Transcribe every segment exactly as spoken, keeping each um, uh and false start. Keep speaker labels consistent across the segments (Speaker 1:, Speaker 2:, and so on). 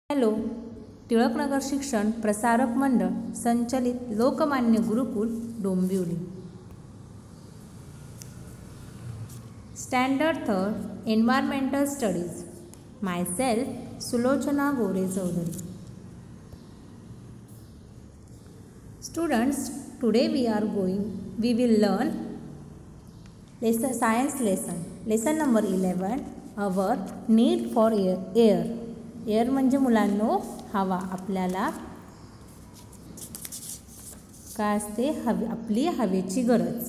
Speaker 1: Hello. Tilaknagar शिक्षण प्रसारक मंडळ संचलित Lokmanya Gurukul Dombivli. Standard third environmental studies. Myself Sulochana Gore Chaudhari. Students, today we are going, we will learn lesson, science lesson. Lesson number eleven, our need for air. Air, air म्हणजे मुलांनो हवा. आपल्याला काय असते? हवे, आपली हवेची गरज.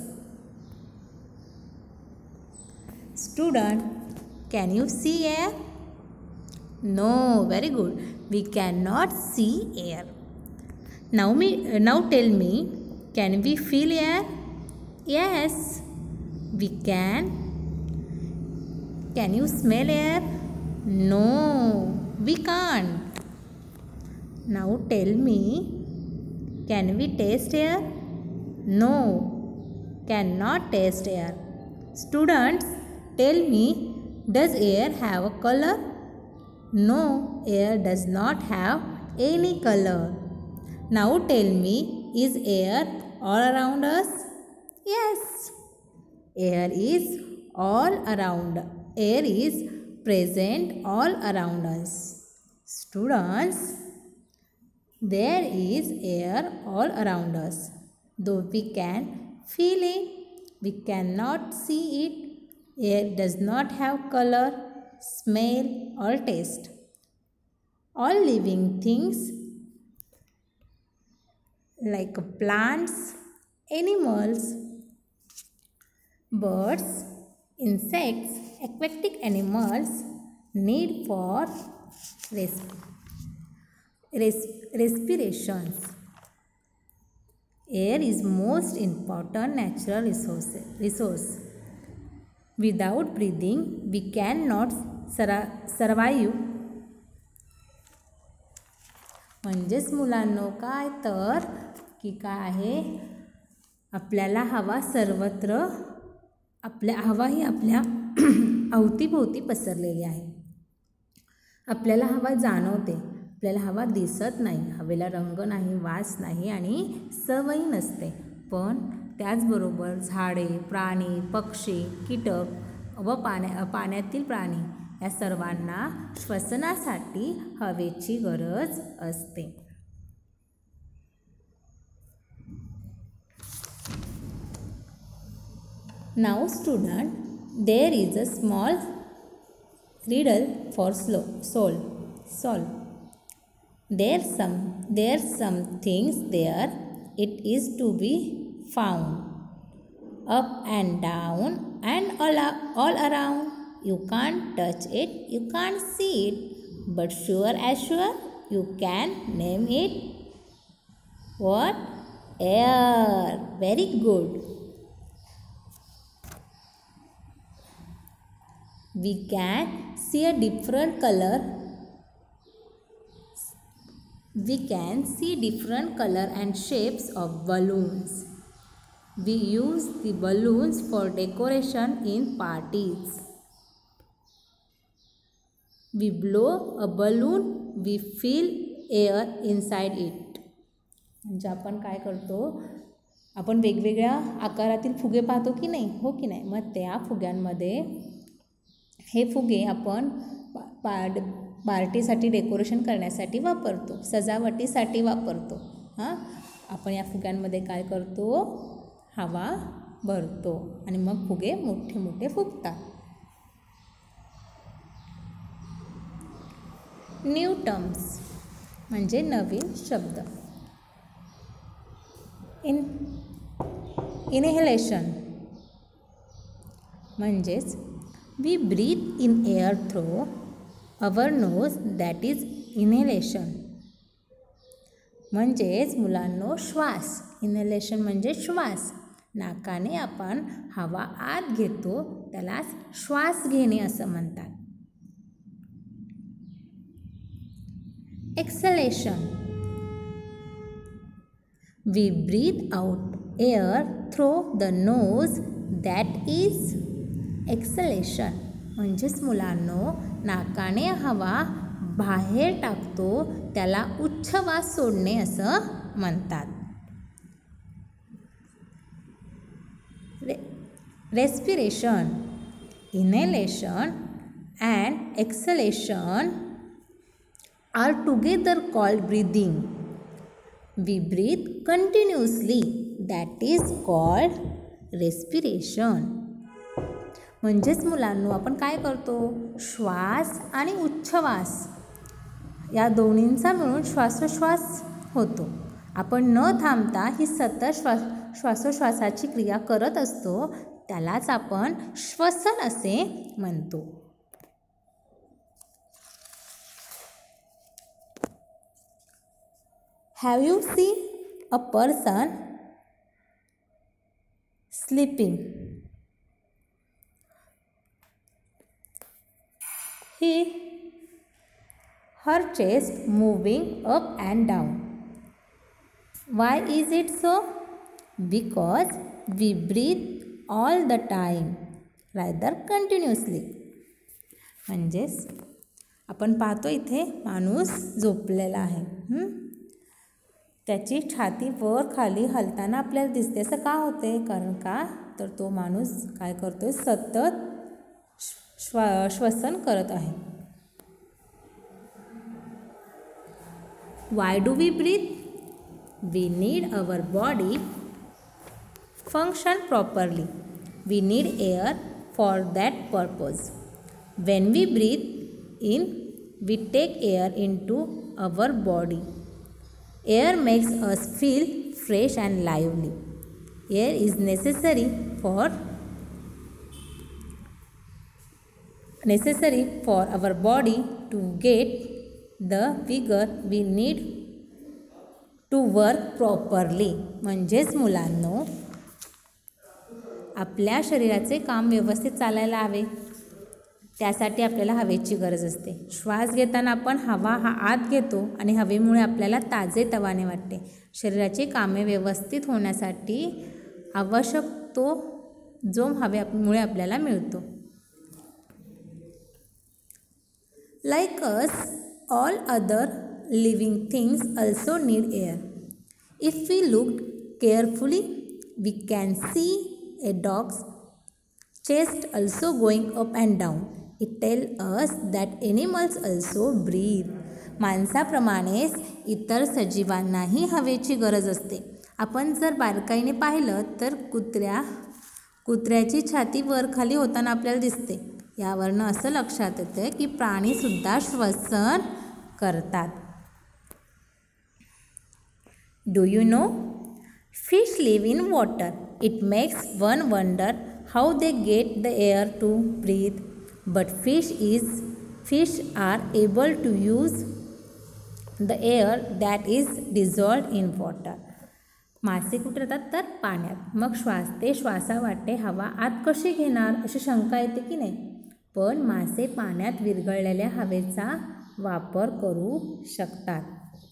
Speaker 1: Student, can you see air? No, very good. We cannot see air. Now me, now tell me, can we feel air? Yes, we can. Can you smell air? No, we can't. Now tell me, can we taste air? No, cannot taste air. Students, tell me, does air have a color? No, air does not have any color. Now tell me, is air all around us? Yes, air is all around. Air is present all around us. Students, there is air all around us. Though we can feel it, we cannot see it. Air does not have color, smell, or taste. All living things like plants, animals, birds, insects, aquatic animals need for res res respirations. Air is most important natural resource. resource. Without breathing, we cannot survive. म्हणजेच मुलांनो काय तर की काय आहे, आपल्याला हवा सर्वत्र, आपल्या हवा ही आपल्या अवतीभोवती पसरलेली आहे. आपल्याला हवा जाणवते, आपल्याला हवा दिसत नाही, हवेला रंग नाही, वास नाही आणि सवयी नसते. पण त्याचबरोबर झाडे, प्राणी, पक्षी, कीटक व पाण्या पाण्यातील प्राणी या सर्वांना श्वसनासाठी हवेची गरज असते. Now student, there is a small riddle for slow solve. Solve. There's some there's some things there. It is to be found up and down and all all around. You can't touch it, you can't see it, but sure as sure you can name it. What? Air. Very good. We can see a different color. We can see different color and shapes of balloons. We use the balloons for decoration in parties. We blow a balloon, we feel air inside it. म्हणजे आपण काय करतो, आपण वेगवेगळ्या आकारातील फुगे पाहतो की नाही, हो की नाही. मग त्या फुग्यांमध्ये हे फुगे आपण पा पार्टीसाठी डेकोरेशन करण्यासाठी वापरतो, सजावटीसाठी वापरतो. हां, आपण या फुग्यांमध्ये काय करतो, हवा भरतो आणि मग फुगे मोठे मोठे फुगतात. न्यू टर्म्स म्हणजे नवीन शब्द. इन इनहेलेशन म्हणजेच we breathe in air through our nose, that is inhalation. म्हणजेच मुलांनो श्वास, इनहेलेशन म्हणजे श्वास. नाकाने आपण हवा आत घेतो, त्यालाच श्वास घेणे असं म्हणतात. Exhalation. We breathe out air through the nose, that is exhalation. म्हणजेच मुलांनो नाकाने हवा बाहेर टाकतो त्याला उच्छ्वास सोडणे असं म्हणतात. रे respiration, inhalation and exhalation are together called breathing. We breathe continuously, that is called respiration. म्हणजेच मुलांनो आपण काय करतो, श्वास आणि उच्छ्वास या दोन्हींचा मिळून श्वासोश्वास होतो. आपण न थांबता ही सतत श्वास श्वासोश्वासाची क्रिया करत असतो, त्यालाच आपण श्वसन असे म्हणतो. Have you seen a person sleeping? He, her chest moving up and down. Why is it so? Because we breathe all the time, rather continuously. म्हणजेच आपण पाहतो इथे माणूस झोपलेला आहे. त्याची छाती वर खाली हलताना आपल्याला दिसते. असं का होते? कारण का तर तो माणूस काय करतोय, सतत श्वा श्वसन करत आहे. Why do we breathe? We need our body function properly. We need air for that purpose. When we breathe in we take air in to our body. Air makes us feel fresh and lively. Air is necessary for necessary for our body to get the vigor we need to work properly. म्हणजेच मुलांनो आपल्या शरीराचे काम व्यवस्थित चालायला हवे, त्यासाठी आपल्याला हवेची गरज असते. श्वास घेताना आपण हवा हा आत घेतो आणि हवेमुळे आपल्याला ताजेतवाने वाटते. शरीराची कामे व्यवस्थित होण्यासाठी आवश्यक तो जो हवेमुळे आपल्याला मिळतो. Like us all other living things also need air. If we look carefully we can see a dog's chest also going up and down. It tells us that animals also breathe. माणसाप्रमाणेच इतर सजीवांनाही हवेची गरज असते. आपण जर बारकाईने पाहिलं तर कुत्र्या कुत्र्याची छाती वर खाली होताना आपल्याला दिसते. यावरनं असं लक्षात येतं की प्राणीसुद्धा श्वसन करतात. Do you know? Fish live in water. It makes one wonder how they get the air to breathe, but fish is fish are able to use the air that is dissolved in water. मासे कुठे राहतात तर पाण्यात. मग श्वास ते श्वासावाटे हवा आत कशी घेणार अशी शंका येते की नाही, पण मासे पाण्यात विरघळलेल्या हवेचा वापर करू शकतात.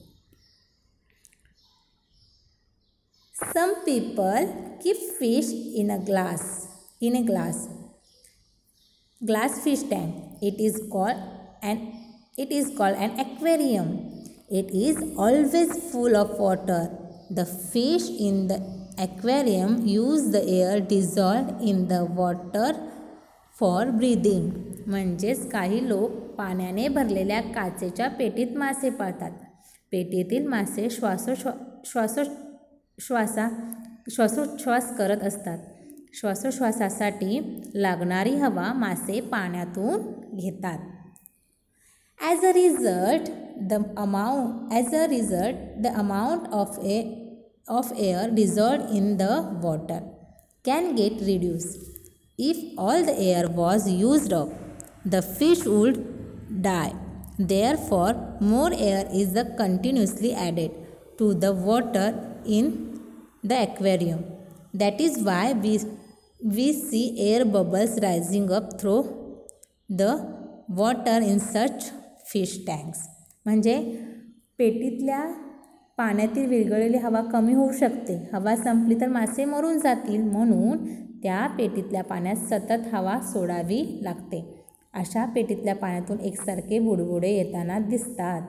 Speaker 1: Some people keep fish in a glass. In a glass glass fish tank. It is called an it is called an aquarium. It is always full of water. The fish in the aquarium use the air dissolved in the water for breathing. म्हणजेच काही लोक पाण्याने भरलेल्या काचेच्या पेटीत मासे पाळतात. पेटीतील मासे श्वासोश्वा श्वासो श्वासा श्वासोच्छ्वास करत असतात. श्वासोश्वासासाठी लागणारी हवा मासे पाण्यातून घेतात. As a result the amount as a result the amount of a of air dissolved in the water can get reduce. If all the air was used up the fish would die. Therefore more air is the continuously added to the water in the aquarium. That is why we we see air bubbles rising up through the water in such fish tanks. म्हणजे पेटीतल्या पाण्यातील विरघळलेली हवा कमी होऊ शकते. हवा संपली तर मासे मरून जातील, म्हणून त्या पेटीतल्या पाण्यात सतत हवा सोडावी लागते. अशा पेटीतल्या पाण्यातून एकसारखे बुडबुडे येताना दिसतात.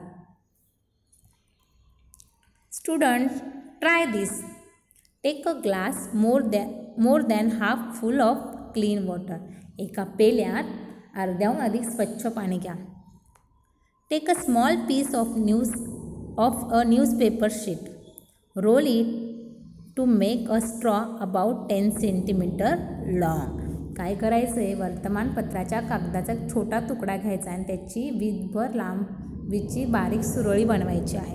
Speaker 1: Students, try this. Take a glass more than more than half full of clean water. एका पेल्यात अर्ध्याहून अधिक स्वच्छ पाणी घ्या. Take a small piece of news of a newspaper sheet. Roll it to make a straw about ten centimetre long. काय करायचं आहे, वर्तमानपत्राच्या कागदाचा छोटा तुकडा घ्यायचा आणि त्याची वीजभर लांबीची बारीक सुरळी बनवायची आहे.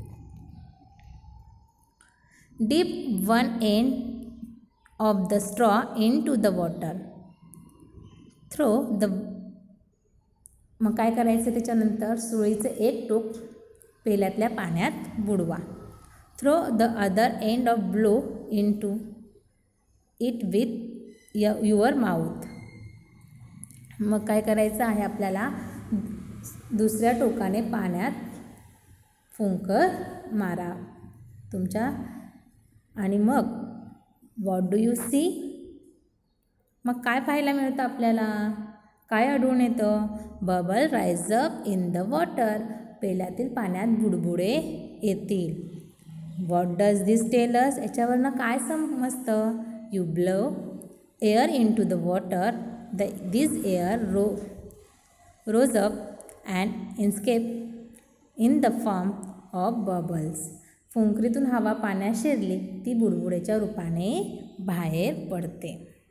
Speaker 1: Dip one end of the straw in to the water. Throw the मग काय करायचं, त्याच्यानंतर सुरळीचं एक टोक पेल्यातल्या पाण्यात बुडवा. Throw the other end of blow into it with your mouth. मग काय करायचं आहे आपल्याला, दुसऱ्या टोकाने पाण्यात फुंकर मारा तुमच्या. आणि मग व्हॉट डू यू सी. मग काय पाहायला मिळतं आपल्याला, काय आढळून येतं. Bubble rise up in the water. पेल्यातील पाण्यात बुडबुडे येतील. What does this tell us. याच्यावरनं काय समजतं. You blow air in to the water. The this air row rose up and escape in the form of bubbles. फुंकरीतून हवा पाण्यात शिरली, ती बुडबुडेच्या रूपाने बाहेर पडते.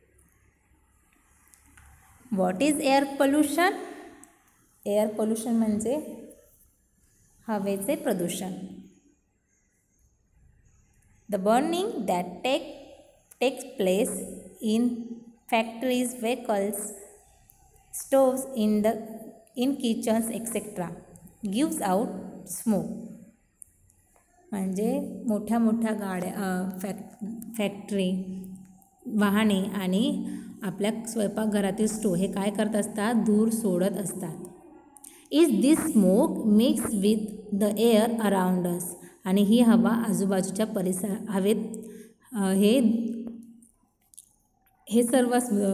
Speaker 1: What is air pollution. Air pollution म्हणजे हवेचे प्रदूषण. The burning that take takes place in factories, vehicles, stoves, in the in kitchens etcetera gives out smoke. म्हणजे मोठ्या मोठ्या गाड्या, फॅक फॅक्टरी, वाहने आणि आपल्या स्वयंपाकघरातील स्टोव हे काय करत असतात, धूर सोडत असतात. Is this smoke mix with the air around us. आणि ही हवा आजूबाजूच्या परिसर हवेत हे हे सर्व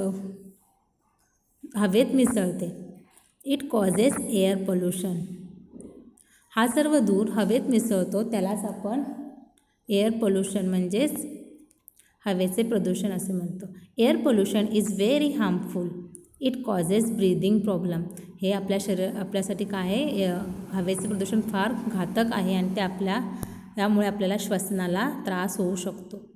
Speaker 1: हवेत मिसळते. It causes air pollution. हा सर्व धूर हवेत मिसळतो, त्यालाच आपण एअर पोल्युशन म्हणजेच हवेचे प्रदूषण असे म्हणतो. Air pollution is very harmful. It causes breathing problem. हे आपल्या शरीर आपल्यासाठी काय आहे, हवेचे प्रदूषण फार घातक आहे आणि ते आपल्या त्यामुळे आपल्याला श्वसनाला त्रास होऊ शकतो.